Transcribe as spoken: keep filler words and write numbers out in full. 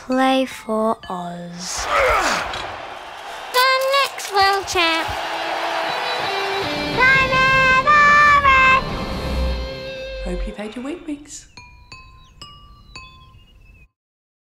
play for Oz. The next world champ. Hope you've had your Weet-Bix.